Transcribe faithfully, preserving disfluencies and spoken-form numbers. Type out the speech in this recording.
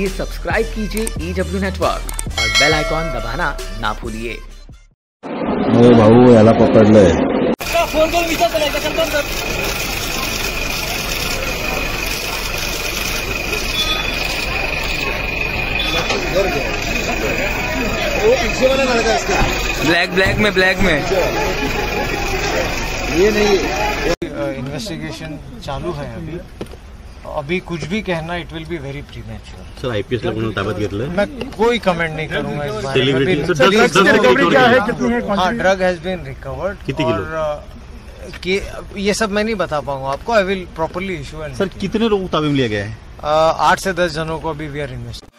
ये सब्सक्राइब कीजिए E W network और बेल आइकॉन दबाना ना भूलिए। अरे भाऊ याला पकडलंय। फोन करून विचार करायचा कन्फर्म कर। वो पीछे वाला लड़का है इसका। ब्लैक ब्लैक में ब्लैक में ये नहीं है। इन्वेस्टिगेशन चालू है अभी अभी कुछ भी कहना it will be very premature. Sir IPS ला कोणी ताब्यात घेतलंय? मैं कोई कमेंट नहीं करूंगा इस बारे में। रिकवरी क्या है, कितनी है? हाँ, ड्रग हैज बीन रिकवर्ड। कितनी किलो? और कि ये सब मैं नहीं बता पाऊंगा आपको। I will properly issue. Sir कितने लोगों को ताबे में लिया गया है? आठ से दस जनों को अभी वी आर इन्वेस्ट